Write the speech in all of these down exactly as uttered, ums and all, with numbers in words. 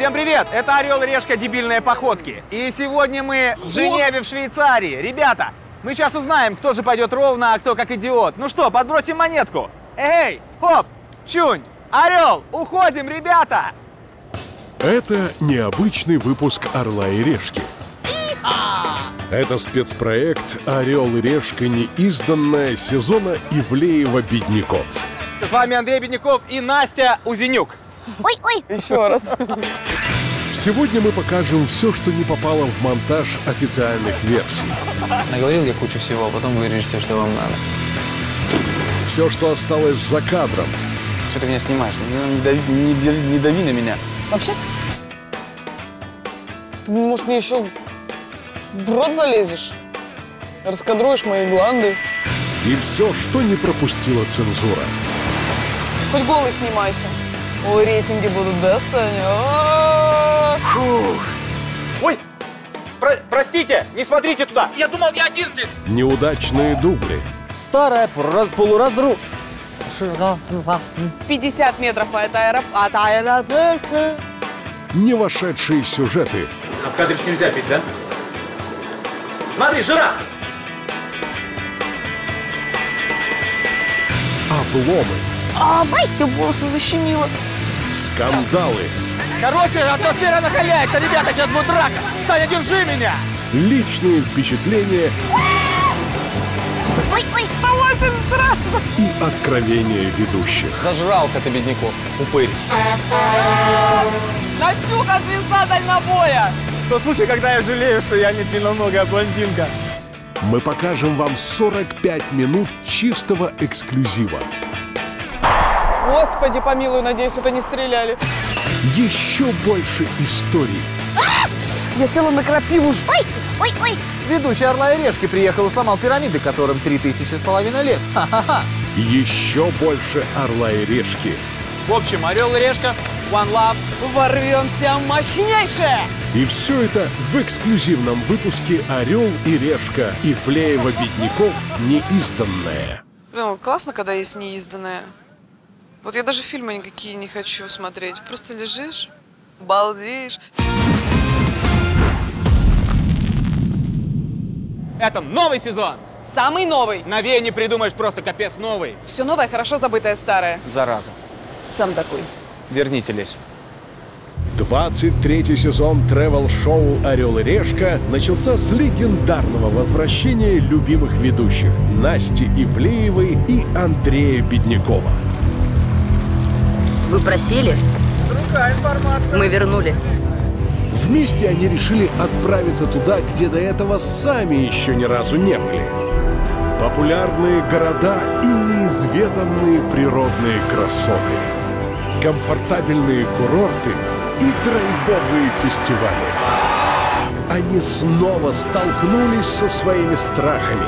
Всем привет! Это Орел и Решка «Дебильные походки». И сегодня мы в Женеве, в Швейцарии. Ребята, мы сейчас узнаем, кто же пойдет ровно, а кто как идиот. Ну что, подбросим монетку. Эй, хоп, чунь, орел, уходим, ребята! Это необычный выпуск «Орла и Решки». Это спецпроект «Орел и Решка. Неизданное» сезона Ивлеева-Бедняков. С вами Андрей Бедняков и Настя Узенюк. Ой, ой. Еще раз. Сегодня мы покажем все, что не попало в монтаж официальных версий. Наговорил я кучу всего, а потом вы решите, что вам надо. Все, что осталось за кадром. Что ты меня снимаешь? Ну, не дави, не, дави, не дави на меня. Вообще, с- ты, может, мне еще в рот залезешь? Раскадруешь мои гланды. И все, что не пропустила цензура. Хоть голый снимайся. Ой, рейтинги будут, да, Саня? Фух. Ой, про- простите, не смотрите туда. Я думал, я один здесь. Неудачные дубли. Старая полуразру... пятьдесят метров от аэропорта. Не вошедшие сюжеты. А в кадре ж нельзя пить, да? Смотри, жираф! Обломы. А, бай, ты волосы защемила. Скандалы. Короче, атмосфера накаляется, ребята, сейчас будет драка. Саня, держи меня! Личные впечатления Ой, ой. Очень страшно. и откровения ведущих. Зажрался ты, Бедняков, упырь. Настюха, звезда дальнобоя. Тот случай, когда я жалею, что я не длинноногая блондинка. Мы покажем вам сорок пять минут чистого эксклюзива. Господи, помилуй, надеюсь, это не стреляли. Еще больше историй. Я села на крапиву. Ой, ой, ой. Ведущий «Орла и Решки» приехал и сломал пирамиды, которым три тысячи с половиной лет. Ха-ха-ха. Еще больше «Орла и Решки». В общем, Орел и Решка, One Love. Ворвемся мощнейшее. И все это в эксклюзивном выпуске «Орел и Решка» Ивлеева-Бедняков «Неизданное». Ну, классно, когда есть неизданное. Вот я даже фильмы никакие не хочу смотреть. Просто лежишь, балдеешь. Это новый сезон. Самый новый. Новее не придумаешь, просто капец новый. Все новое, хорошо забытое старое. Зараза. Сам такой. Верните лесь. двадцать третий сезон тревел-шоу «Орел и Решка» начался с легендарного возвращения любимых ведущих Насти Ивлеевой и Андрея Беднякова. Вы просили? Другая информация. Мы вернули. Вместе они решили отправиться туда, где до этого сами еще ни разу не были. Популярные города и неизведанные природные красоты. Комфортабельные курорты и драйвовые фестивали. Они снова столкнулись со своими страхами.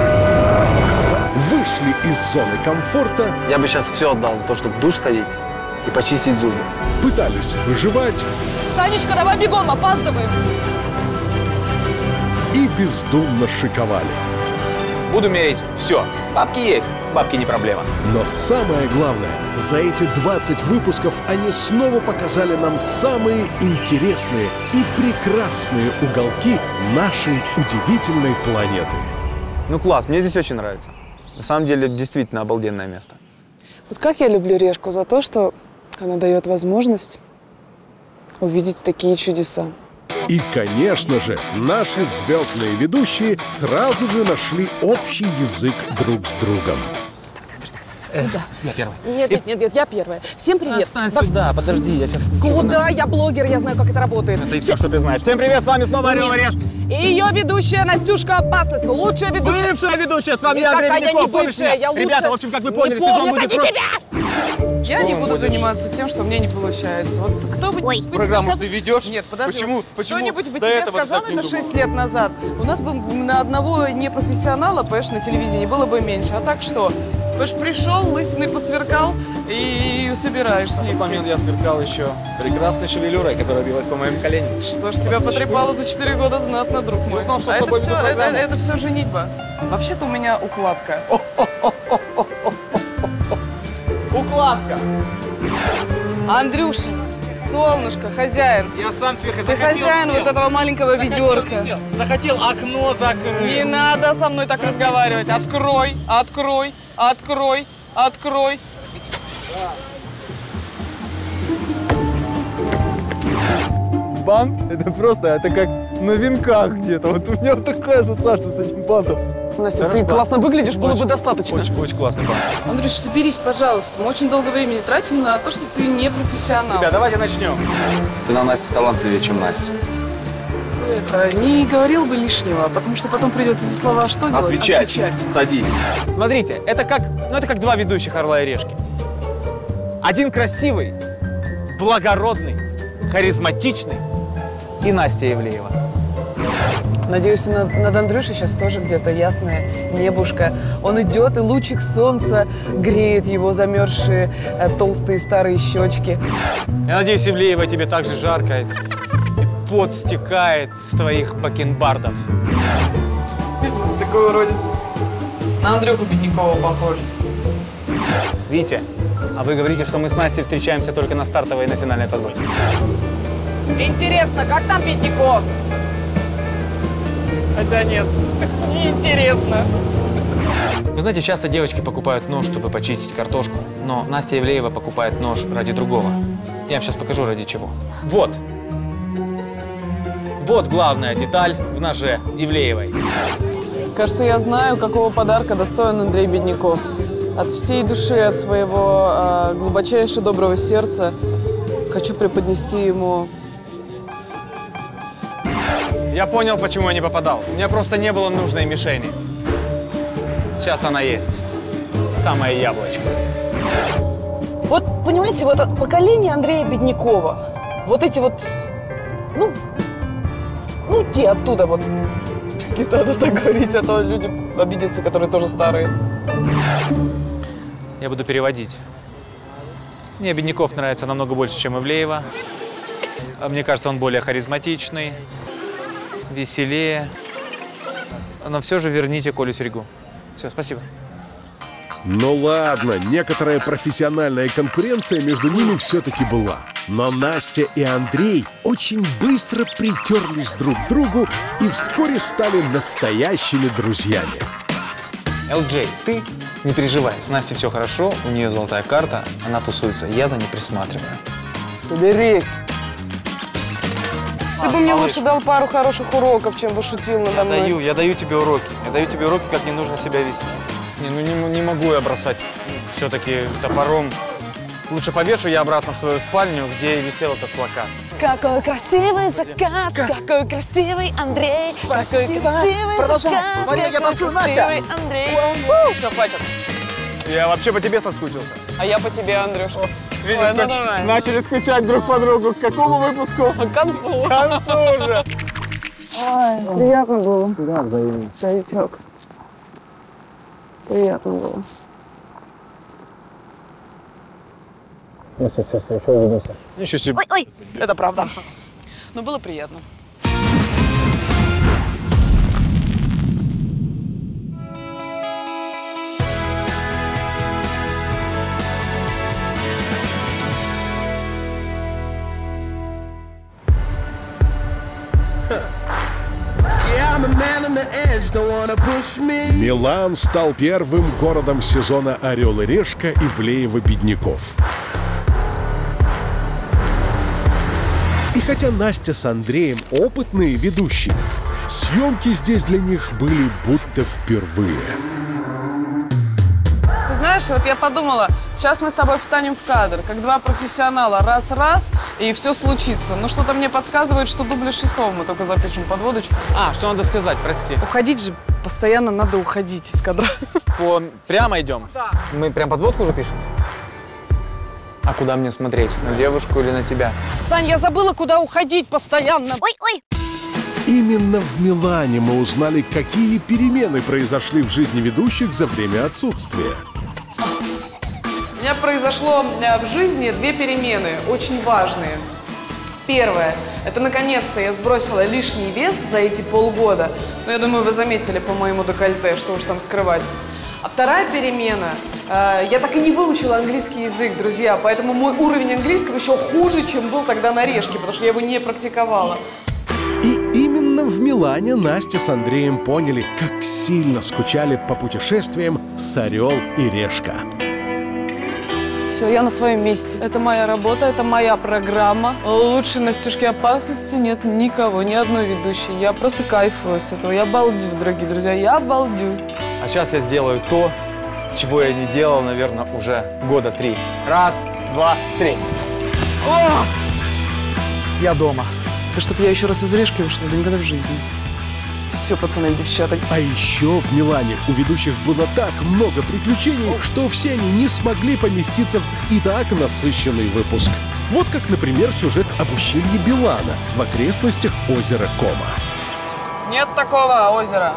Вышли из зоны комфорта, Я бы сейчас все отдал за то, чтобы в душ сходить и почистить зубы. пытались выживать Санечка, давай бегом, опаздываем. и бездумно шиковали. Буду мерить. Все. Бабки есть. Бабки не проблема. Но самое главное, за эти двадцать выпусков они снова показали нам самые интересные и прекрасные уголки нашей удивительной планеты. Ну класс, мне здесь очень нравится. На самом деле, действительно обалденное место. Вот как я люблю Решку за то, что она дает возможность увидеть такие чудеса. И, конечно же, наши звездные ведущие сразу же нашли общий язык друг с другом. Я первый. Нет, нет, нет, нет, я первая. Всем привет. Отстань сюда, подожди, я сейчас... Куда? Я блогер, я знаю, как это работает. Это и все, что ты знаешь. Всем привет, с вами снова Орел и Решка. И ее ведущая Настюшка Опасность, лучшая ведущая. Бывшая ведущая, с вами я, Никакая Андрей я Бедняков. не Помнишь бывшая, меня? я лучшая. Ребята, в общем, как вы Не поняли, сезон помню, будет как и просто... Я не буду будешь? заниматься тем, что мне не получается. Вот кто бы... Ой. Программу ты ведешь? Нет, подожди. Почему? Вот Почему Кто-нибудь бы до тебе этого сказал ты так не это шесть думал? лет назад. У нас бы на одного непрофессионала, понимаешь, на телевидении было бы меньше. А так что? Понимаешь, пришел, лысиной посверкал и собираешь В тот сливки. момент я сверкал еще прекрасной шевелюрой, которая билась по моим коленям. Что ж, тебя потрепало за четыре года знатно, друг мой. узнал, что а с это тобой все, веду это, программу. это все женитьба. Вообще-то у меня укладка. Укладка! Андрюша, Солнышко, хозяин. Я сам себе Ты хозяин вот этого маленького ведерка. Захотел окно закрыть. Не надо со мной так разговаривать. Открой, открой, открой, открой. Бант, это просто, это как на венках где-то. Вот у меня вот такая ассоциация с этим бантом. Настя, Хорошо, ты бант. классно выглядишь, было бы достаточно. Очень, очень классный бант. Андрюш, соберись, пожалуйста. Мы очень долго времени тратим на то, что ты не профессионал. Ребят, давайте начнем. Ты на Насте талантливее, чем Настя. Это, не говорил бы лишнего, потому что потом придется за слова что делать? Отвечать. Садись. Смотрите, это как, ну это как два ведущих «Орла и решки». Один красивый, благородный, харизматичный и Настя Ивлеева. Надеюсь, над, над Андрюшей сейчас тоже где-то ясное небушко. Он идет, и лучик солнца греет его замерзшие э, толстые старые щечки. Я надеюсь, Ивлеева, тебе так же жарко. И пот стекает с твоих бакенбардов. Такой уродец. На Андрюху Беднякова похож. Витя, а вы говорите, что мы с Настей встречаемся только на стартовой и на финальной подборке. Интересно, как там Бедняков? Хотя нет, неинтересно. Вы знаете, часто девочки покупают нож, чтобы почистить картошку, но Настя Ивлеева покупает нож ради другого. Я вам сейчас покажу, ради чего. Вот. Вот главная деталь в ноже Ивлеевой. Кажется, я знаю, какого подарка достоин Андрей Бедняков. От всей души, от своего э, глубочайшего доброго сердца хочу преподнести ему... Я понял, почему я не попадал. У меня просто не было нужной мишени. Сейчас она есть. Самое яблочко. Вот, понимаете, вот поколение Андрея Беднякова, вот эти вот, ну, ну, те оттуда вот, не надо так говорить, а то люди обидятся, которые тоже старые. Я буду переводить. Мне Бедняков нравится намного больше, чем Ивлеева. Мне кажется, он более харизматичный, веселее. Но все же верните Колю Серегу. Все, спасибо. Ну ладно, некоторая профессиональная конкуренция между ними все-таки была. Но Настя и Андрей очень быстро притерлись друг к другу и вскоре стали настоящими друзьями. эл джей, ты не переживай, с Настей все хорошо, у нее золотая карта, она тусуется, я за ней присматриваю. Соберись. Ты бы мне лучше дал пару хороших уроков, чем бы шутил надо мной. Я даю, я даю тебе уроки. Я даю тебе уроки, как не нужно себя вести. Не, ну не, не могу я бросать все-таки топором. Лучше повешу я обратно в свою спальню, где висел этот плакат. Какой красивый закат, какой красивый Андрей, какой красивый закат, Смотри, я какой танцую, Настя. красивый Андрей. Фу, все, хватит. Я вообще по тебе соскучился. А я по тебе, Андрюша. Видишь, Ой, ну как давай. начали скучать друг по другу. К какому выпуску? К концу. К концу уже. Ой, приятно было. Да, взаимно. Старичок. Приятно было. Ну, все, все, все, еще увидимся. Ничего себе. Ой, ой. Это правда. Но было приятно. Милан стал первым городом сезона «Орел и решка» Ивлеева-Бедняков. И хотя Настя с Андреем опытные ведущие, съемки здесь для них были будто впервые. Ты знаешь, вот я подумала, сейчас мы с тобой встанем в кадр, как два профессионала, раз-раз, и все случится. Но что-то мне подсказывает, что дубля шестого мы только запишем подводочку. А, что надо сказать, прости. Уходить же, постоянно надо уходить из кадра. По... Прямо идем? Да. Мы прям подводку уже пишем? А куда мне смотреть? На девушку или на тебя? Сань, я забыла, куда уходить постоянно. Ой, ой. Именно в Милане мы узнали, какие перемены произошли в жизни ведущих за время отсутствия. У меня произошло в жизни две перемены, очень важные. Первое, это наконец-то я сбросила лишний вес за эти полгода. Но я думаю, вы заметили по моему декольте, что уж там скрывать. А вторая перемена, э, я так и не выучила английский язык, друзья, поэтому мой уровень английского еще хуже, чем был тогда на Решке, потому что я его не практиковала. И именно в Милане Настя с Андреем поняли, как сильно скучали по путешествиям с «Орел и Решка». Все, я на своем месте. Это моя работа, это моя программа. Лучше Настюшки опасности нет никого, ни одной ведущей. Я просто кайфую с этого. Я балдю, дорогие друзья, я балдю. А сейчас я сделаю то, чего я не делал, наверное, уже года три. Раз, два, три. О! Я дома. Да чтоб я еще раз из Решки ушла, да никогда в жизни. Все, пацаны и девчата. А еще в Милане у ведущих было так много приключений, что все они не смогли поместиться в и так насыщенный выпуск. Вот как, например, сюжет об ущелье Билана в окрестностях озера Кома. Нет такого озера.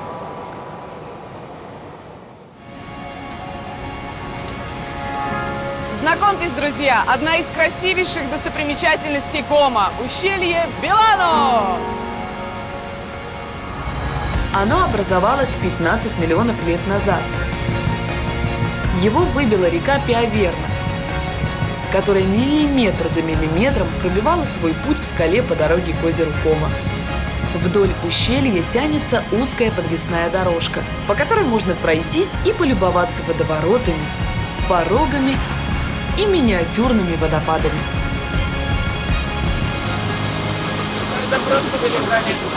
Знакомьтесь, друзья, одна из красивейших достопримечательностей Кома – ущелье Билано. Оно образовалось пятнадцать миллионов лет назад. Его выбила река Пиаверна, которая миллиметр за миллиметром пробивала свой путь в скале по дороге к озеру Кома. Вдоль ущелья тянется узкая подвесная дорожка, по которой можно пройтись и полюбоваться водоворотами, порогами и миниатюрными водопадами. Это просто великолепно.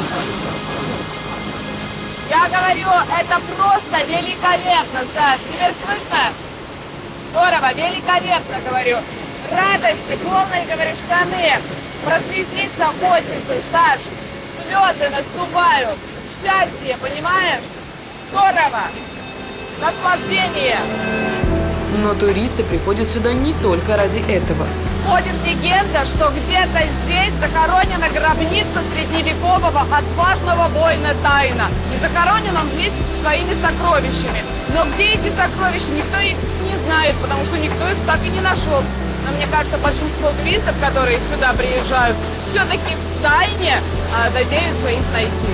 Я говорю, это просто великолепно, Саш. Теперь слышно? Здорово, великолепно, говорю. Радости, полные, говорю, штаны. Прослезиться хочется, Саш. Слезы наступают. Счастье, понимаешь? Здорово. Наслаждение. Но туристы приходят сюда не только ради этого. Ходит легенда, что где-то здесь захоронена гробница средневекового отважного воина Тайна. И захоронен он вместе со своими сокровищами. Но где эти сокровища, никто их не знает, потому что никто их так и не нашел. Но мне кажется, большинство туристов, которые сюда приезжают, все-таки в Тайне а, надеются их найти.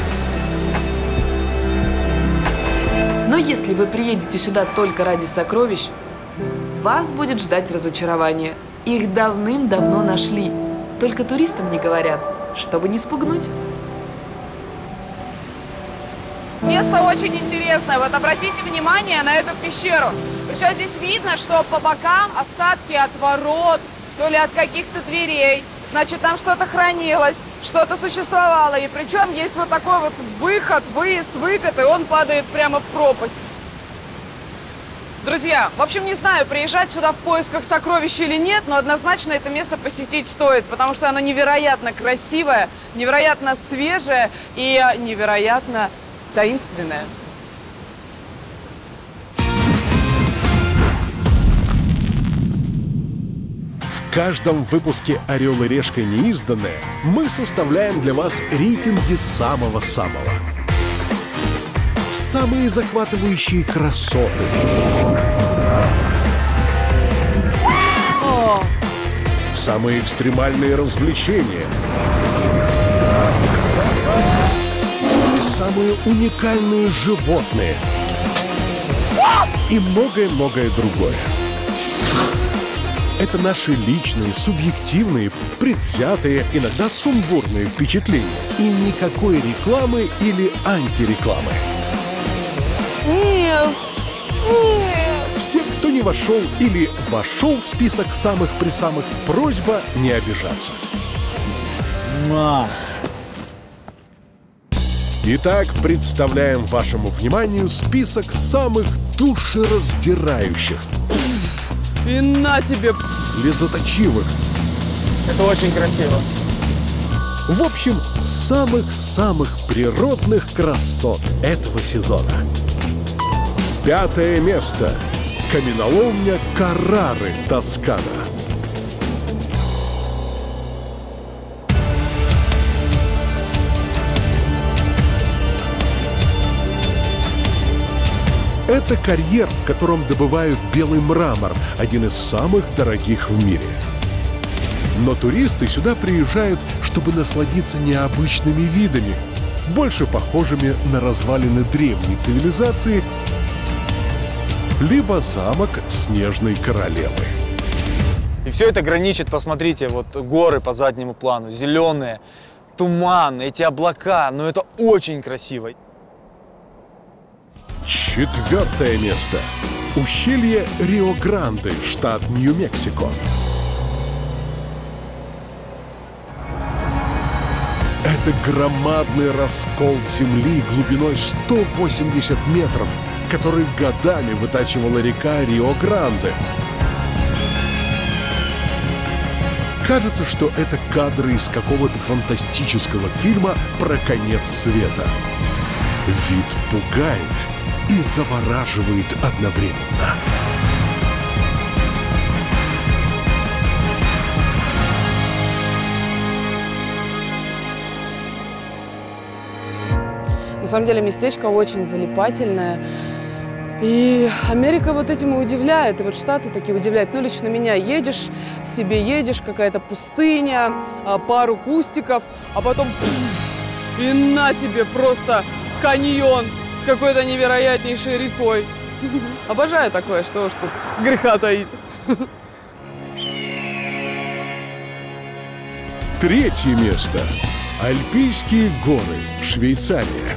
Но если вы приедете сюда только ради сокровищ, вас будет ждать разочарование. Их давным-давно нашли. Только туристам не говорят, чтобы не спугнуть. Место очень интересное. Вот обратите внимание на эту пещеру. Причем здесь видно, что по бокам остатки от ворот, то ли от каких-то дверей. Значит, там что-то хранилось, что-то существовало. И причем есть вот такой вот выход, выезд, выкат, и он падает прямо в пропасть. Друзья, в общем, не знаю, приезжать сюда в поисках сокровищ или нет, но однозначно это место посетить стоит, потому что оно невероятно красивое, невероятно свежее и невероятно таинственное. В каждом выпуске «Орел и Решка. Неизданное» мы составляем для вас рейтинги самого-самого. Самые захватывающие красоты. О! Самые экстремальные развлечения. Самые уникальные животные. И многое-многое другое. Это наши личные, субъективные, предвзятые, иногда сумбурные впечатления. И никакой рекламы или антирекламы. Нет, нет. Все, кто не вошел или вошел в список самых-присамых, просьба не обижаться. Ма. Итак, представляем вашему вниманию список самых душераздирающих, И на тебе! слезоточивых, Это очень красиво. в общем, самых-самых природных красот этого сезона. Пятое место. Каменоломня Каррары, Тоскана. Это карьер, в котором добывают белый мрамор, один из самых дорогих в мире. Но туристы сюда приезжают, чтобы насладиться необычными видами, больше похожими на развалины древней цивилизации либо замок Снежной Королевы. И все это граничит, посмотрите, вот горы по заднему плану, зеленые, туман, эти облака, но это очень красиво. Четвертое место. Ущелье Рио-Гранде, штат Нью-Мексико. Это громадный раскол земли глубиной сто восемьдесят метров, который годами вытачивала река Рио-Гранде. Кажется, что это кадры из какого-то фантастического фильма про конец света. Вид пугает и завораживает одновременно. На самом деле местечко очень залипательное. И Америка вот этим и удивляет, и вот Штаты такие удивляют. Ну, лично меня, едешь, себе едешь, какая-то пустыня, пару кустиков, а потом пфф, и на тебе просто каньон с какой-то невероятнейшей рекой. Обожаю такое, что уж тут греха таить. Третье место. Альпийские горы, Швейцария.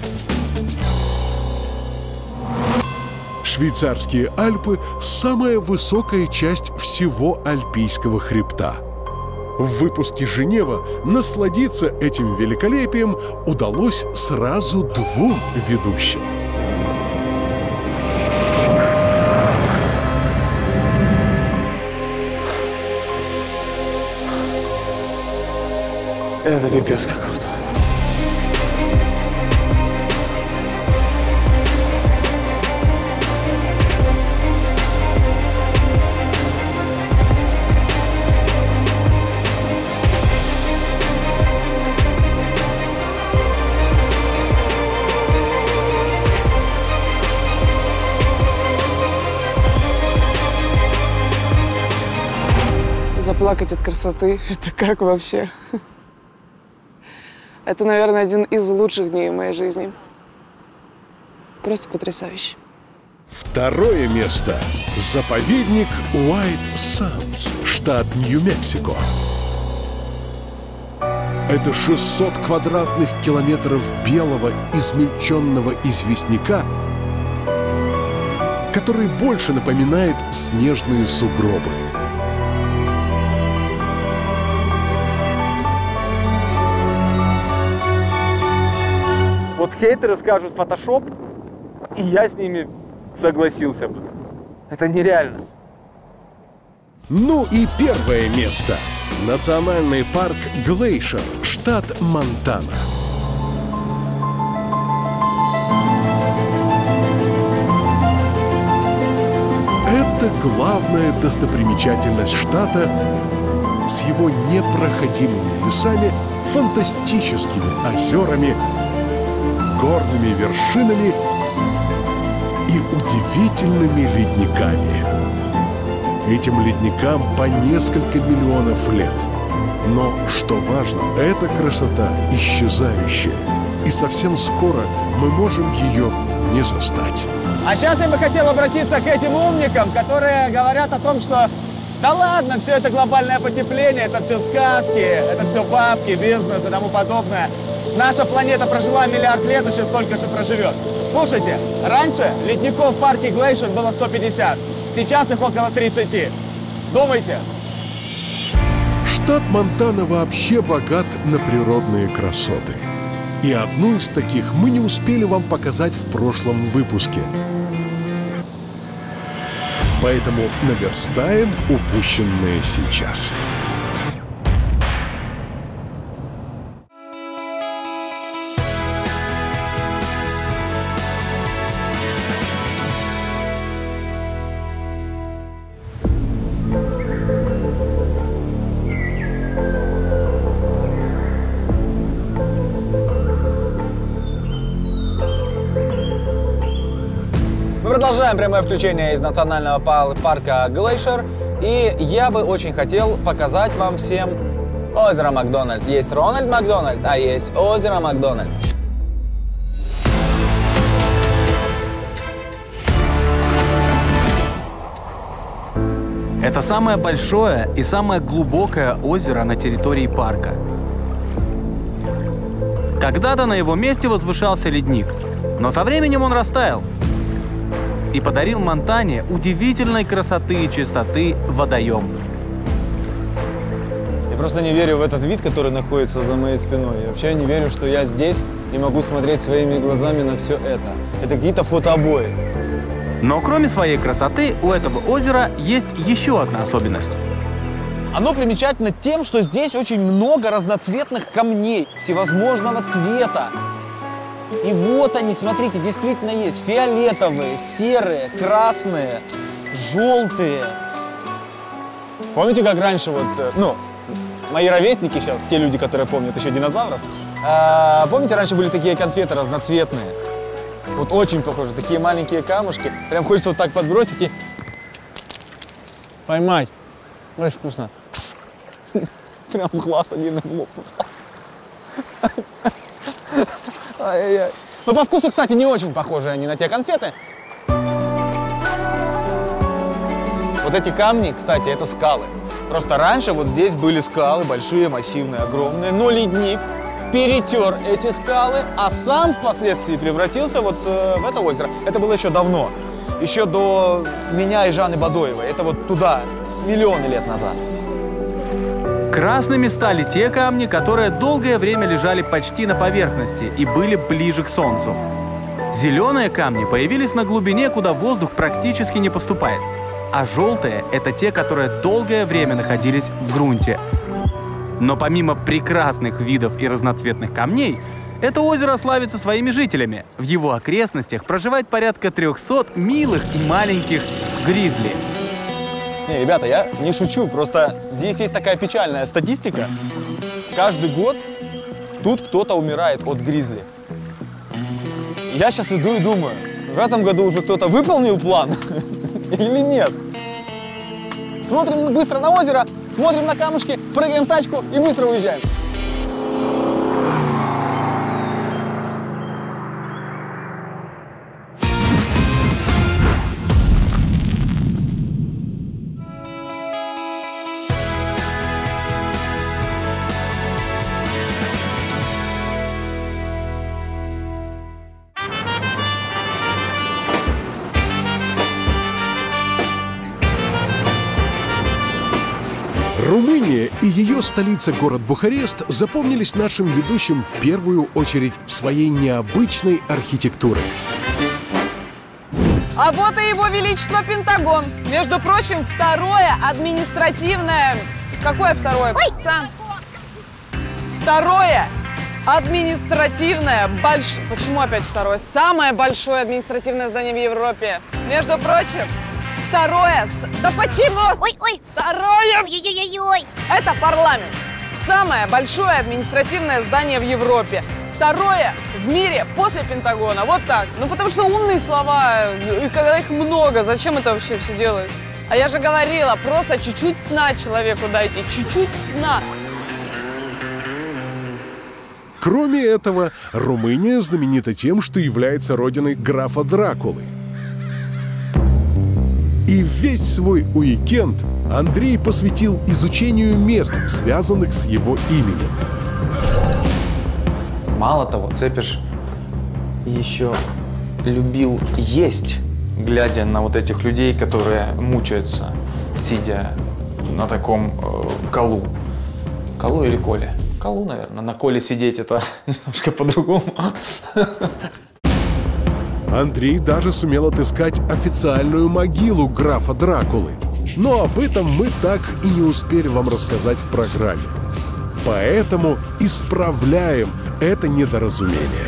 Швейцарские Альпы – самая высокая часть всего Альпийского хребта. В выпуске «Женева» насладиться этим великолепием удалось сразу двум ведущим. Это пипец какой-то. Заплакать от красоты – это как вообще? Это, наверное, один из лучших дней в моей жизни. Просто потрясающе. Второе место. Заповедник Уайт Сандс, штат Нью-Мексико. Это шестьсот квадратных километров белого измельченного известняка, который больше напоминает снежные сугробы. Вот хейтеры скажут фотошоп, и я с ними согласился бы. Это нереально. Ну и первое место. Национальный парк Глейшер, штат Монтана. Это главная достопримечательность штата с его непроходимыми лесами, фантастическими озерами, горными вершинами и удивительными ледниками. Этим ледникам по несколько миллионов лет. Но, что важно, эта красота исчезающая. И совсем скоро мы можем ее не застать. А сейчас я бы хотел обратиться к этим умникам, которые говорят о том, что да ладно, все это глобальное потепление, это все сказки, это все бабки, бизнес и тому подобное. Наша планета прожила миллиард лет и сейчас столько же проживет. Слушайте, раньше ледников в парке Глейшер было сто пятьдесят, сейчас их около тридцати. Думайте. Штат Монтана вообще богат на природные красоты. И одну из таких мы не успели вам показать в прошлом выпуске. Поэтому наверстаем упущенное сейчас. Продолжаем прямое включение из национального парка Глейшер. И я бы очень хотел показать вам всем озеро Макдональд. Есть Рональд Макдональд, а есть озеро Макдональд. Это самое большое и самое глубокое озеро на территории парка. Когда-то на его месте возвышался ледник, но со временем он растаял и подарил Монтане удивительной красоты и чистоты водоем. Я просто не верю в этот вид, который находится за моей спиной. Я вообще не верю, что я здесь и могу смотреть своими глазами на все это. Это какие-то фотообои. Но кроме своей красоты, у этого озера есть еще одна особенность. Оно примечательно тем, что здесь очень много разноцветных камней всевозможного цвета. И вот они, смотрите, действительно есть. Фиолетовые, серые, красные, желтые. Помните, как раньше вот, ну, мои ровесники сейчас, те люди, которые помнят еще динозавров, э, помните, раньше были такие конфеты разноцветные? Вот очень похожи, такие маленькие камушки. Прям хочется вот так подбросить и поймать. Очень вкусно. Прям глаз один в лоб. Ай-яй-яй. Но по вкусу, кстати, не очень похожи они на те конфеты. Вот эти камни, кстати, это скалы. Просто раньше вот здесь были скалы, большие, массивные, огромные, но ледник перетер эти скалы, а сам впоследствии превратился вот э, в это озеро. Это было еще давно, еще до меня и Жанны Бадоевой. Это вот туда, миллионы лет назад. Красными стали те камни, которые долгое время лежали почти на поверхности и были ближе к Солнцу. Зеленые камни появились на глубине, куда воздух практически не поступает. А желтые – это те, которые долгое время находились в грунте. Но помимо прекрасных видов и разноцветных камней, это озеро славится своими жителями. В его окрестностях проживает порядка трехсот милых и маленьких гризли. Не, ребята, я не шучу, просто здесь есть такая печальная статистика. Каждый год тут кто-то умирает от гризли. Я сейчас иду и думаю, в этом году уже кто-то выполнил план или нет? Смотрим быстро на озеро, смотрим на камушки, прыгаем в тачку и быстро уезжаем. Румыния и ее столица город Бухарест запомнились нашим ведущим в первую очередь своей необычной архитектурой. А вот и его величество Пентагон. Между прочим, второе административное... Какое второе? Сан? Второе административное больш... Почему опять второе? Самое большое административное здание в Европе. Между прочим, второе... Да почему? Ой-ой! Второе... Ой-ой-ой-ой! Это парламент. Самое большое административное здание в Европе. Второе в мире после Пентагона. Вот так. Ну, потому что умные слова, и когда их много, зачем это вообще все делать? А я же говорила, просто чуть-чуть сна человеку дайте. Чуть-чуть сна. Кроме этого, Румыния знаменита тем, что является родиной графа Дракулы. И весь свой уикенд Андрей посвятил изучению мест, связанных с его именем. Мало того, Цепиш еще любил есть, глядя на вот этих людей, которые мучаются, сидя на таком э, колу. Колу или коле? Колу, наверное. На коле сидеть это немножко по-другому. Андрей даже сумел отыскать официальную могилу графа Дракулы. Но об этом мы так и не успели вам рассказать в программе. Поэтому исправляем это недоразумение.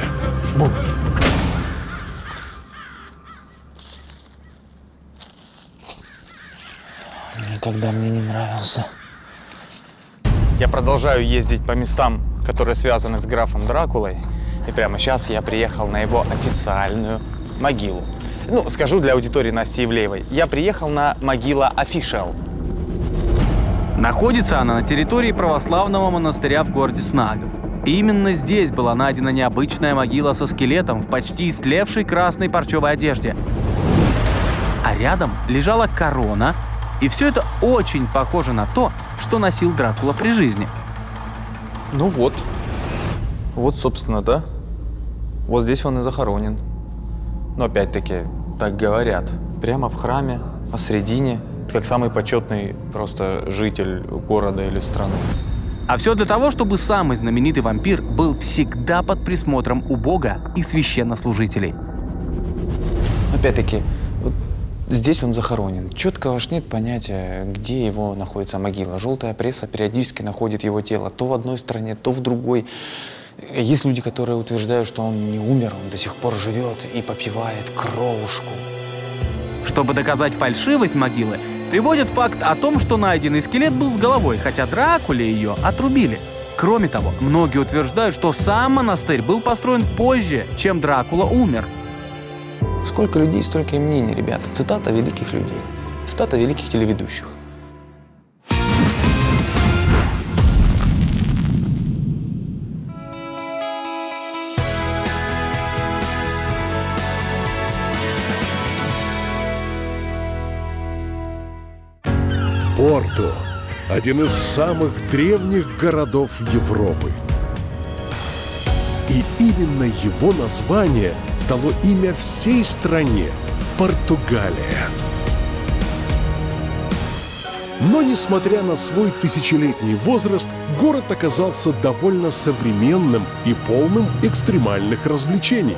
Никогда мне не нравился. Я продолжаю ездить по местам, которые связаны с графом Дракулой. И прямо сейчас я приехал на его официальную могилу. Ну, скажу для аудитории Насти Ивлеевой. Я приехал на могила Official. Находится она на территории православного монастыря в городе Снагов. И именно здесь была найдена необычная могила со скелетом в почти истлевшей красной парчевой одежде. А рядом лежала корона И все это очень похоже на то, что носил Дракула при жизни. Ну вот. Вот, собственно, да. Вот здесь он и захоронен. Но опять-таки, так говорят, прямо в храме, посредине, как самый почетный просто житель города или страны. А все для того, чтобы самый знаменитый вампир был всегда под присмотром у Бога и священнослужителей. Опять-таки, вот здесь он захоронен. Четкого ж нет понятия, где его находится могила. Желтая пресса периодически находит его тело то в одной стране, то в другой. Есть люди, которые утверждают, что он не умер, он до сих пор живет и попивает кровушку. Чтобы доказать фальшивость могилы, приводит факт о том, что найденный скелет был с головой, хотя Дракуле ее отрубили. Кроме того, многие утверждают, что сам монастырь был построен позже, чем Дракула умер. Сколько людей, столько и мнений, ребята. Цитата великих людей. Цитата великих телеведущих. Порту – один из самых древних городов Европы. И именно его название дало имя всей стране – Португалия. Но, несмотря на свой тысячелетний возраст, город оказался довольно современным и полным экстремальных развлечений.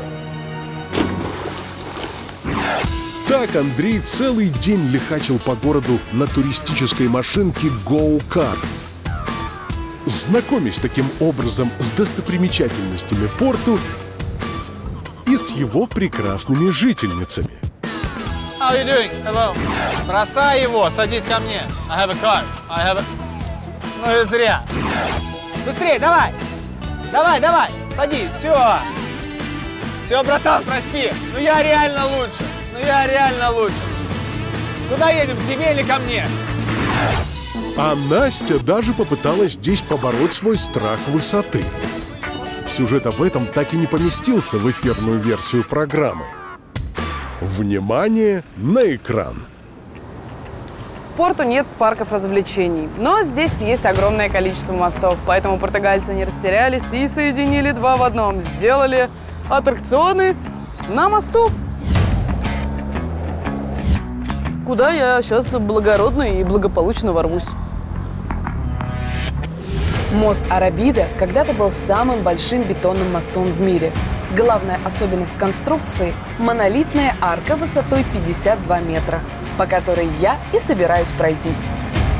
Так Андрей целый день лихачил по городу на туристической машинке Go-Kart. Знакомясь таким образом с достопримечательностями Порту и с его прекрасными жительницами. How are you doing? Hello. Бросай его, садись ко мне. I have a car. I have a... Ну и зря. Быстрее, давай. Давай, давай, садись, все. Все, братан, прости. Ну я реально лучше. Ну я реально лучше. Куда едем, к тебе или ко мне? А Настя даже попыталась здесь побороть свой страх высоты. Сюжет об этом так и не поместился в эфирную версию программы. Внимание на экран! В Порту нет парков развлечений, но здесь есть огромное количество мостов, поэтому португальцы не растерялись и соединили два в одном. Сделали аттракционы на мосту. Куда я сейчас благородно и благополучно ворвусь. Мост Арабида когда-то был самым большим бетонным мостом в мире. Главная особенность конструкции – монолитная арка высотой пятьдесят два метра, по которой я и собираюсь пройтись.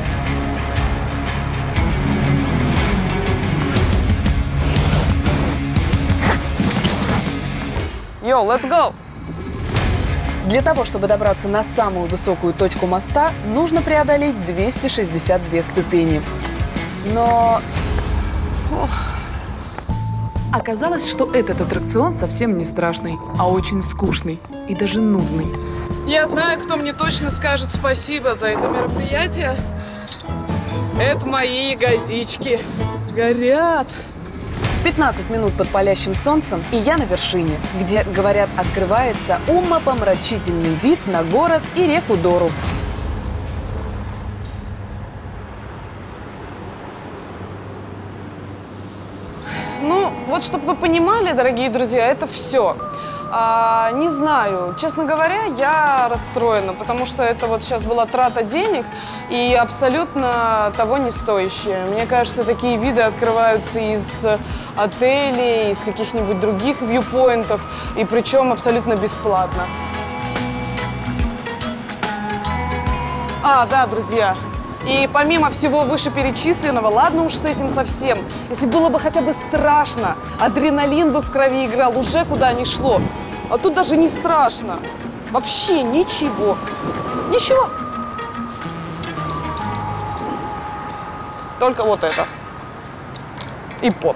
Йоу, let's go! Для того, чтобы добраться на самую высокую точку моста, нужно преодолеть двести шестьдесят две ступени. Но... Ох. Оказалось, что этот аттракцион совсем не страшный, а очень скучный и даже нудный. Я знаю, кто мне точно скажет спасибо за это мероприятие. Это мои ягодички. Горят. пятнадцать минут под палящим солнцем, и я на вершине, где, говорят, открывается умопомрачительный вид на город и реку Дору. Ну, вот чтобы вы понимали, дорогие друзья, это все. А, не знаю, честно говоря, я расстроена, потому что это вот сейчас была трата денег и абсолютно того не стоящая. Мне кажется, такие виды открываются из отелей, из каких-нибудь других вьюпоинтов, и причем абсолютно бесплатно. А, да, друзья. И помимо всего вышеперечисленного, ладно уж с этим совсем. Если было бы хотя бы страшно, адреналин бы в крови играл, уже куда ни шло. А тут даже не страшно. Вообще ничего. Ничего. Только вот это. И пот.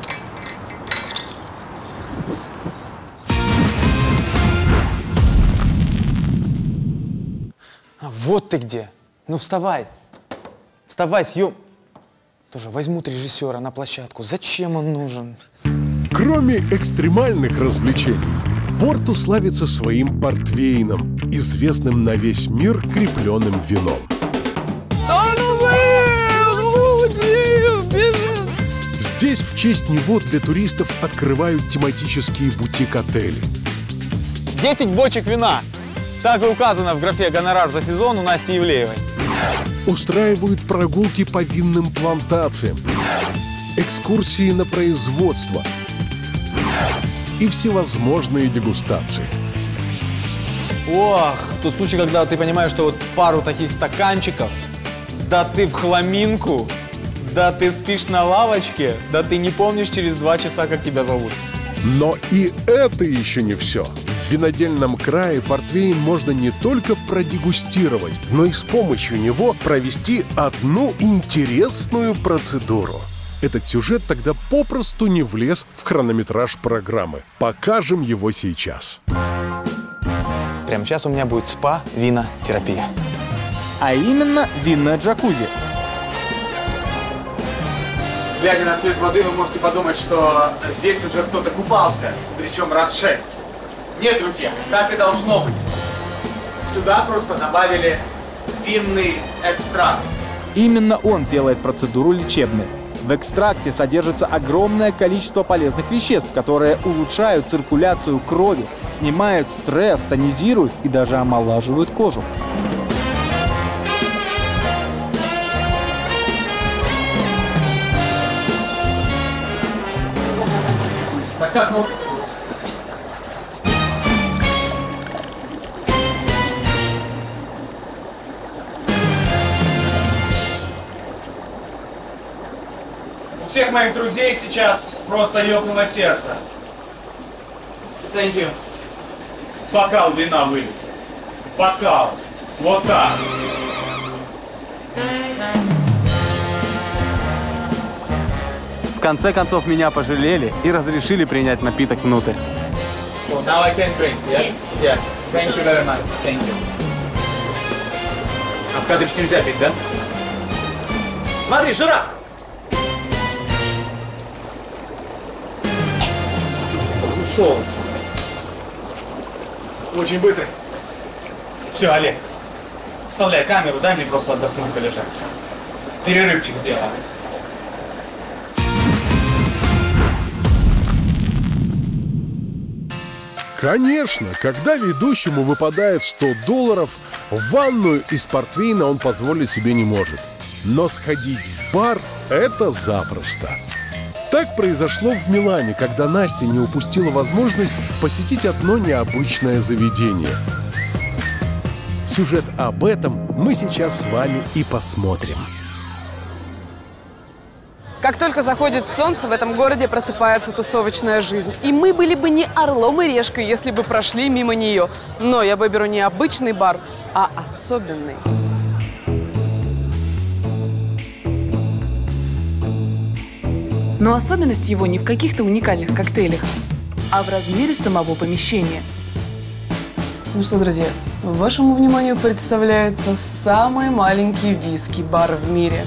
А вот ты где. Ну вставай. Вставай, съем. Тоже возьмут режиссера на площадку. Зачем он нужен? Кроме экстремальных развлечений, Порту славится своим портвейном, известным на весь мир крепленным вином. Здесь в честь него для туристов открывают тематические бутик-отели. десять бочек вина. Так и указано в графе «Гонорар за сезон» у Насти Ивлеевой. Устраивают прогулки по винным плантациям, экскурсии на производство и всевозможные дегустации. Ох, тот случай, когда ты понимаешь, что вот пару таких стаканчиков, да ты в хламинку, да ты спишь на лавочке, да ты не помнишь через два часа, как тебя зовут. Но и это еще не все. В винодельном крае портвейн можно не только продегустировать, но и с помощью него провести одну интересную процедуру. Этот сюжет тогда попросту не влез в хронометраж программы. Покажем его сейчас. Прямо сейчас у меня будет спа-вино-терапия. А именно винная джакузи. Глядя на цвет воды, вы можете подумать, что здесь уже кто-то купался, причем раз шесть. Нет, друзья, так и должно быть. Сюда просто добавили винный экстракт. Именно он делает процедуру лечебной. В экстракте содержится огромное количество полезных веществ, которые улучшают циркуляцию крови, снимают стресс, тонизируют и даже омолаживают кожу. Так как, ну... У всех моих друзей сейчас просто ёкнуло сердце. Thank you. Бокал вина вылит. Бокал. Вот так. В конце концов, меня пожалели и разрешили принять напиток внутрь. So now I can drink, yes? Yes. Thank you very much. Thank you. А в кадре нельзя пить, да? Смотри, жираф! Ушел. Очень быстро. Все, Олег. Вставляй камеру, дай мне просто отдохнуть, полежать. Перерывчик сделаем. Конечно, когда ведущему выпадает сто долларов, ванную из портвейна он позволить себе не может. Но сходить в бар – это запросто. Так произошло в Милане, когда Настя не упустила возможность посетить одно необычное заведение. Сюжет об этом мы сейчас с вами и посмотрим. Как только заходит солнце, в этом городе просыпается тусовочная жизнь. И мы были бы не орлом и решкой, если бы прошли мимо нее. Но я выберу не обычный бар, а особенный. Но особенность его не в каких-то уникальных коктейлях, а в размере самого помещения. Ну что, друзья, вашему вниманию представляется самый маленький виски-бар в мире.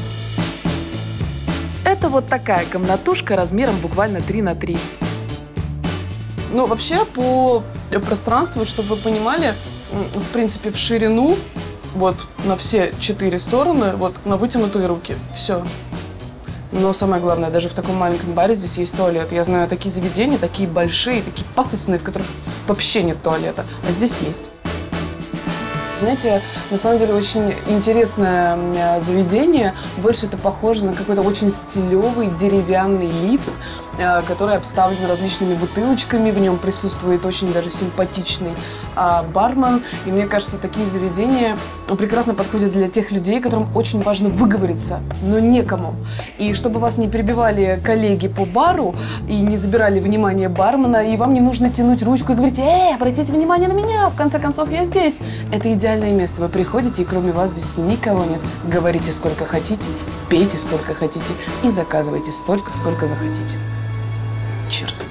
Это вот такая комнатушка размером буквально три на три. Ну, вообще, по пространству, чтобы вы понимали, в принципе, в ширину, вот на все четыре стороны, вот на вытянутые руки. Все. Но самое главное, даже в таком маленьком баре здесь есть туалет. Я знаю такие заведения, такие большие, такие пафосные, в которых вообще нет туалета. А здесь есть. Знаете, на самом деле очень интересное заведение. Больше это похоже на какой-то очень стилевый деревянный лифт, который обставлен различными бутылочками. В нем присутствует очень даже симпатичный а, бармен. И мне кажется, такие заведения прекрасно подходят для тех людей, которым очень важно выговориться, но некому. И чтобы вас не перебивали коллеги по бару и не забирали внимание бармена, и вам не нужно тянуть ручку и говорить: «Эй, обратите внимание на меня, в конце концов я здесь». Это идеальное место. Вы приходите, и кроме вас здесь никого нет. Говорите сколько хотите, пейте сколько хотите и заказывайте столько, сколько захотите. Cheers.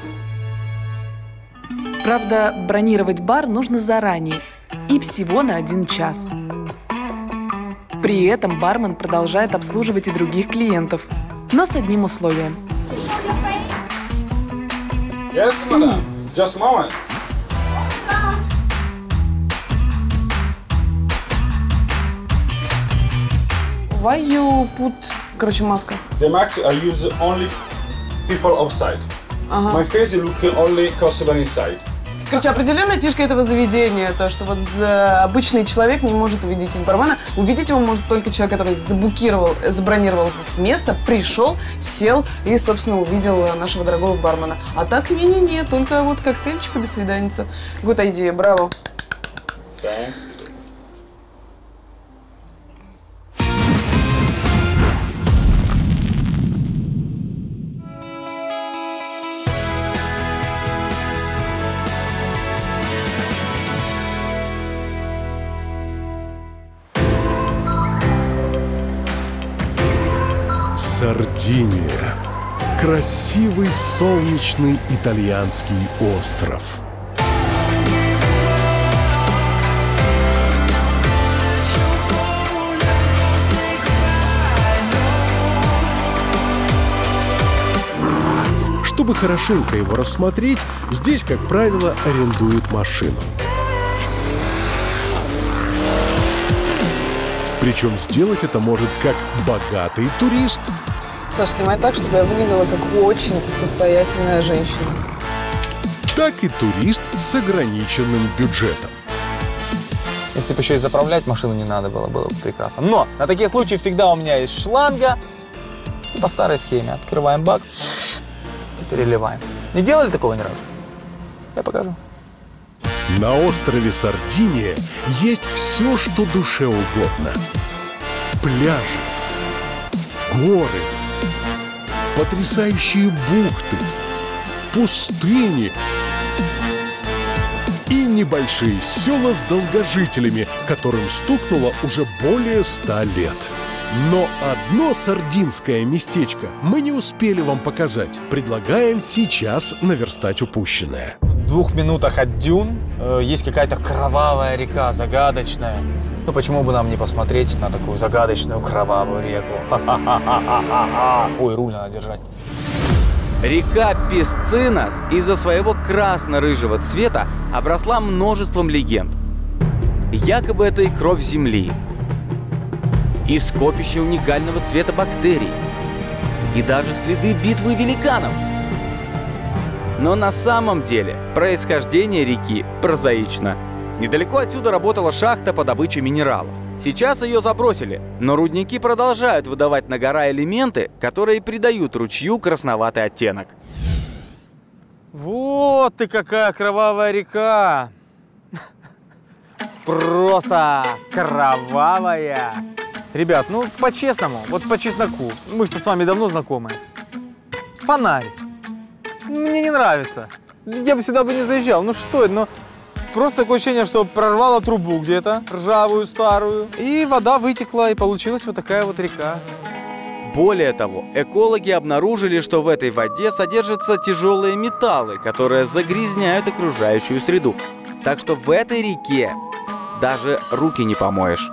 Правда, бронировать бар нужно заранее и всего на один час. При этом бармен продолжает обслуживать и других клиентов, но с одним условием. Yes, madam. Just a moment. Why you put, короче, маска? The max I use only people outside. Ага. My face is looking only Kosovan inside. Короче, определенная фишка этого заведения, то, что вот обычный человек не может увидеть бармена. Увидеть его может только человек, который забукировал, забронировал с места, пришел, сел и, собственно, увидел нашего дорогого бармена. А так, не-не-не, только вот коктейльчик и до свиданица. Good idea, браво. Thanks. Сардиния. Красивый солнечный итальянский остров. Чтобы хорошенько его рассмотреть, здесь, как правило, арендуют машину. Причем сделать это может как богатый турист, Саша, снимай так, чтобы я выглядела как очень состоятельная женщина. так и турист с ограниченным бюджетом. Если бы еще и заправлять машину не надо было, было бы прекрасно. Но на такие случаи всегда у меня есть шланга. И по старой схеме открываем бак и переливаем. Не делали такого ни разу? Я покажу. На острове Сардиния есть все, что душе угодно. Пляжи, горы, потрясающие бухты, пустыни и небольшие села с долгожителями, которым стукнуло уже более ста лет. Но одно сардинское местечко мы не успели вам показать. Предлагаем сейчас наверстать упущенное. В двух минутах от дюн э, есть какая-то кровавая река, загадочная. Ну почему бы нам не посмотреть на такую загадочную кровавую реку? Ха-ха-ха-ха-ха-ха. Ой, руль надо держать. Река Песцинас из-за своего красно-рыжего цвета обросла множеством легенд. Якобы это и кровь земли, и скопище уникального цвета бактерий, и даже следы битвы великанов. Но на самом деле происхождение реки прозаично. Недалеко отсюда работала шахта по добыче минералов. Сейчас ее забросили, но рудники продолжают выдавать на гора элементы, которые придают ручью красноватый оттенок. Вот ты какая кровавая река! Просто кровавая! Ребят, ну по-честному, вот по чесноку, мы что с вами давно знакомы. Фонарь. Мне не нравится. Я бы сюда бы не заезжал. Ну что это? Ну, просто такое ощущение, что прорвало трубу где-то, ржавую, старую, и вода вытекла, и получилась вот такая вот река. Более того, экологи обнаружили, что в этой воде содержатся тяжелые металлы, которые загрязняют окружающую среду. Так что в этой реке даже руки не помоешь.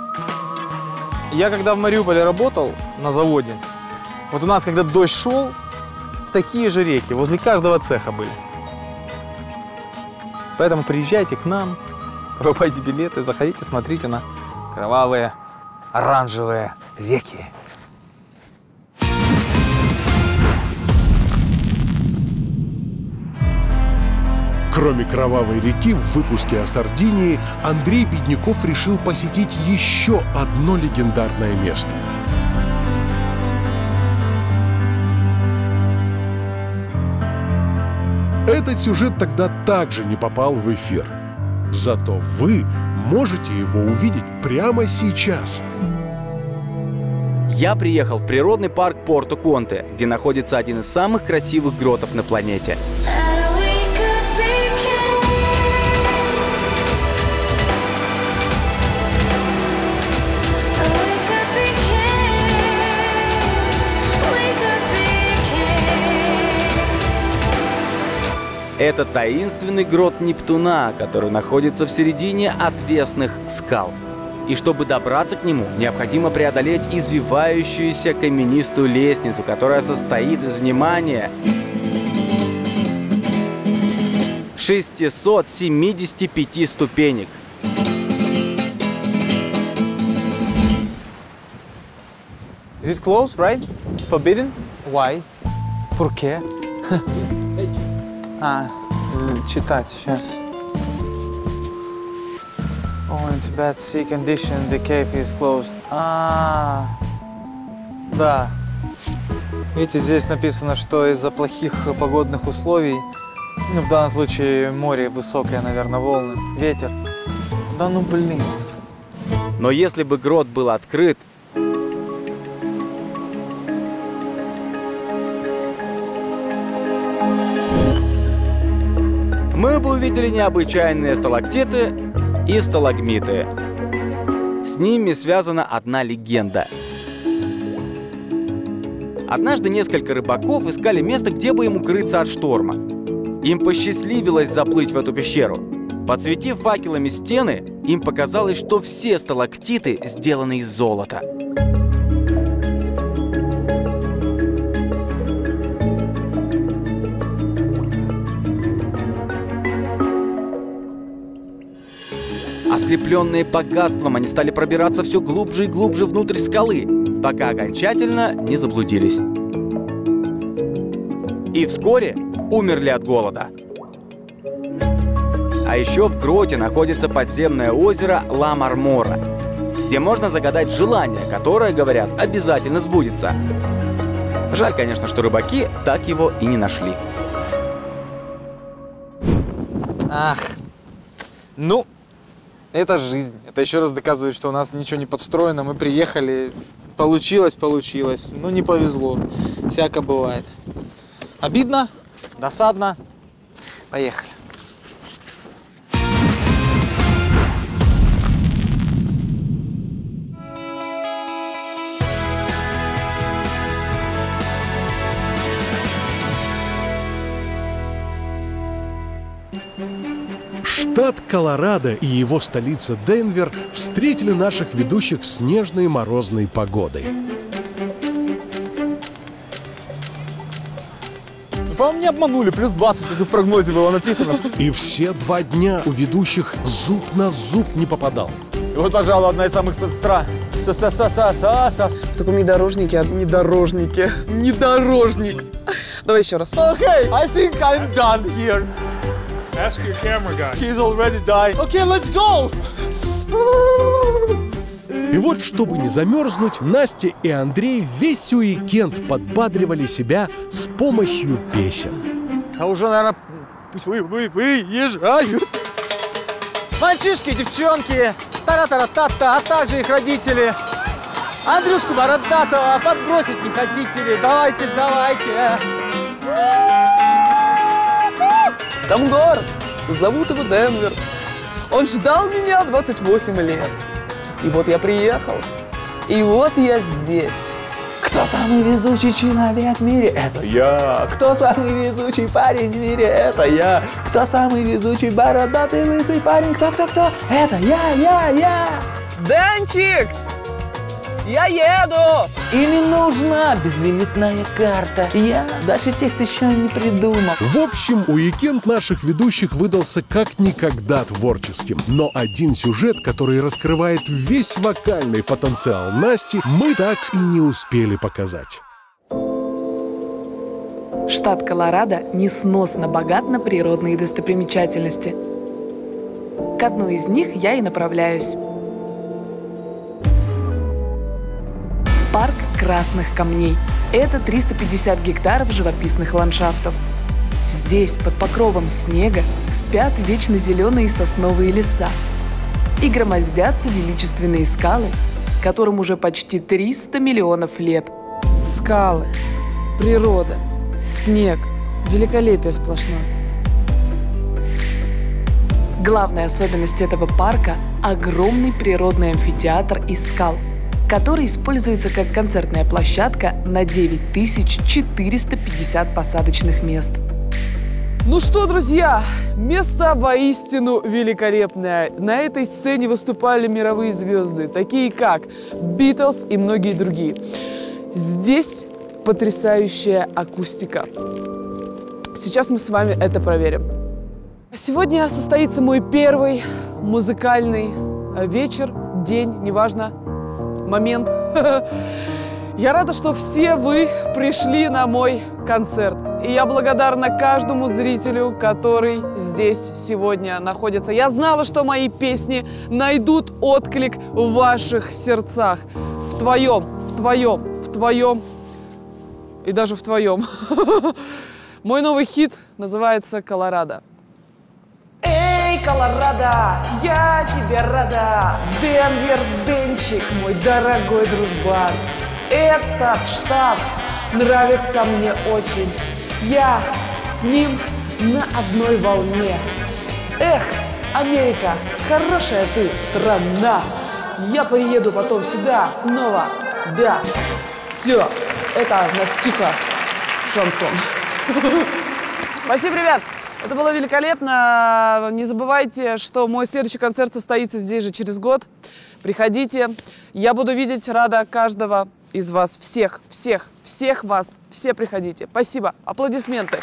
Я когда в Мариуполе работал на заводе, вот у нас, когда дождь шел, такие же реки возле каждого цеха были. Поэтому приезжайте к нам, покупайте билеты, заходите, смотрите на кровавые оранжевые реки. Кроме кровавой реки, в выпуске о Сардинии Андрей Бедняков решил посетить еще одно легендарное место. Этот сюжет тогда также не попал в эфир. Зато вы можете его увидеть прямо сейчас. Я приехал в природный парк Порто-Конте, где находится один из самых красивых гротов на планете. Это таинственный грот Нептуна, который находится в середине отвесных скал. И чтобы добраться к нему, необходимо преодолеть извивающуюся каменистую лестницу, которая состоит из, внимания, шестисот семидесяти пяти ступенек. Is it closed, right? It's forbidden? Why? Пурке? А, читать сейчас. Owing to bad sea condition, the cave is closed. А, да. Видите, здесь написано, что из-за плохих погодных условий, ну, в данном случае море высокое, наверное, волны, ветер. Да ну блин. Но если бы грот был открыт, мы бы увидели необычайные сталактиты и сталагмиты. С ними связана одна легенда. Однажды несколько рыбаков искали место, где бы им укрыться от шторма. Им посчастливилось заплыть в эту пещеру. Подсветив факелами стены, им показалось, что все сталактиты сделаны из золота. Ослепленные богатством, они стали пробираться все глубже и глубже внутрь скалы, пока окончательно не заблудились. И вскоре умерли от голода. А еще в гроте находится подземное озеро Ла-Мармора, где можно загадать желание, которое, говорят, обязательно сбудется. Жаль, конечно, что рыбаки так его и не нашли. Ах, ну, это жизнь. Это еще раз доказывает, что у нас ничего не подстроено. Мы приехали, получилось, получилось. Ну, не повезло. Всяко бывает. Обидно, досадно. Поехали. Штат Колорадо и его столица Денвер встретили наших ведущих снежной морозной погодой. По-моему, не обманули, плюс двадцать, как и в прогнозе было написано. И все два дня у ведущих зуб на зуб не попадал. И вот, пожалуй, одна из самых стра... В таком внедорожнике, внедорожнике, внедорожник. Давай еще раз. Okay, I think I'm done here. Ask your camera guy. He's already died. Okay, let's go! И вот, чтобы не замерзнуть, Настя и Андрей весь уикенд подбадривали себя с помощью песен. А уже, наверное, пусть вы, вы, выезжают. Мальчишки, девчонки, тара-тара-та-та, а также их родители. Андрюшку Бородатого подбросить не хотите ли? Давайте, давайте. Там город, зовут его Денвер. Он ждал меня двадцать восемь лет. И вот я приехал, и вот я здесь. Кто самый везучий человек в мире? Это я. Кто самый везучий парень в мире? Это я. Кто самый везучий бородатый лысый парень? Кто, кто, кто? Это я, я, я. Денчик! Я еду! И не нужна безлимитная карта. Я дальше текст еще не придумал. В общем, уикенд наших ведущих выдался как никогда творческим. Но один сюжет, который раскрывает весь вокальный потенциал Насти, мы так и не успели показать. Штат Колорадо несносно богат на природные достопримечательности. К одной из них я и направляюсь. Парк красных камней. Это триста пятьдесят гектаров живописных ландшафтов. Здесь, под покровом снега, спят вечно зеленые сосновые леса и громоздятся величественные скалы, которым уже почти триста миллионов лет. Скалы, природа, снег, великолепие сплошное. Главная особенность этого парка – огромный природный амфитеатр из скал, который используется как концертная площадка на девять тысяч четыреста пятьдесят посадочных мест. Ну что, друзья, место воистину великолепное. На этой сцене выступали мировые звезды, такие как Битлз и многие другие. Здесь потрясающая акустика. Сейчас мы с вами это проверим. Сегодня состоится мой первый музыкальный вечер, день, неважно, момент. Я рада, что все вы пришли на мой концерт. И я благодарна каждому зрителю, который здесь сегодня находится. Я знала, что мои песни найдут отклик в ваших сердцах. В твоем, в твоем, в твоем и даже в твоем. Мой новый хит называется «Колорадо». Эй, Колорадо, я тебе рада, Денвер, Денчик, мой дорогой дружбан. Этот штат нравится мне очень, я с ним на одной волне. Эх, Америка, хорошая ты страна, я приеду потом сюда снова, да. Все, это Настюха шансон. Спасибо, ребят. Это было великолепно. Не забывайте, что мой следующий концерт состоится здесь же через год. Приходите. Я буду видеть, рада каждого из вас. Всех, всех, всех вас. Все приходите. Спасибо. Аплодисменты.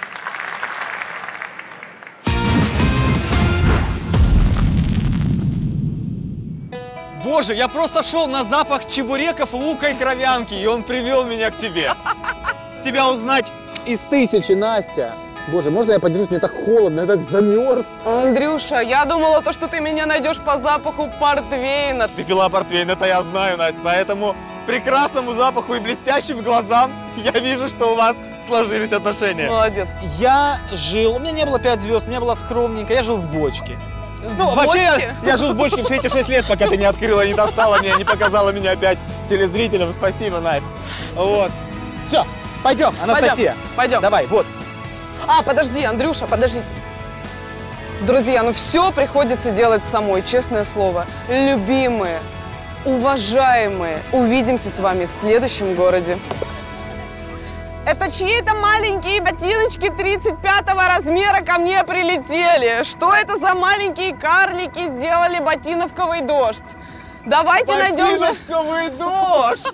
Боже, я просто шел на запах чебуреков, лука и кровянки, и он привел меня к тебе. Тебя узнать Из тысячи, Настя. Боже, можно я подержусь? Мне так холодно, я так замерз. Андрюша, я думала, то, что ты меня найдешь по запаху портвейна. Ты пила портвейн, это я знаю, Настя. Поэтому прекрасному запаху и блестящим глазам я вижу, что у вас сложились отношения. Молодец. Я жил, у меня не было пять звезд, у меня было скромненько, я жил в бочке. В Ну, бочке? вообще, я, я жил в бочке все эти шесть лет, пока ты не открыла, не достала меня, не показала меня опять телезрителям. Спасибо, Настя. Вот. Все, пойдем, Анастасия. Пойдем, пойдем. Давай, вот. А, подожди, Андрюша, подождите. Друзья, ну все приходится делать самой, честное слово. Любимые, уважаемые, увидимся с вами в следующем городе. Это чьи-то маленькие ботиночки тридцать пятого размера ко мне прилетели. Что это за маленькие карлики сделали ботиновковый дождь? Давайте найдем... Ботиновковый дождь!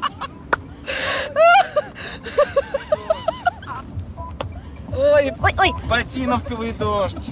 Ой, ой, ой, ботиновковый дождь.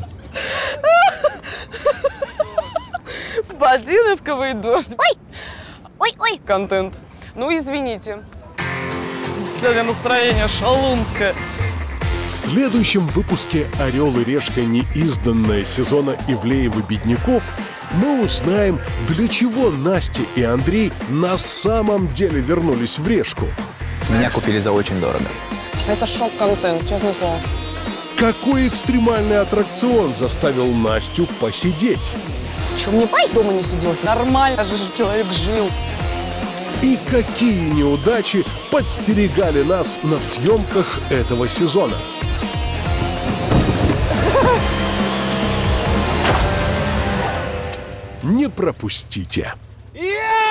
Ботиновковый дождь. Ой, ой, ой. Контент. Ну, извините. Сегодня настроение шалунское. В следующем выпуске «Орел и решка. Неизданное» сезона Ивлеева-Бедняков мы узнаем, для чего Настя и Андрей на самом деле вернулись в Решку. Меня купили за очень дорого. Это шок-контент, честное слово. Какой экстремальный аттракцион заставил Настю посидеть? Че, мне пай дома не сиделся? Нормально же человек жил. И какие неудачи подстерегали нас на съемках этого сезона? Не пропустите! Yeah!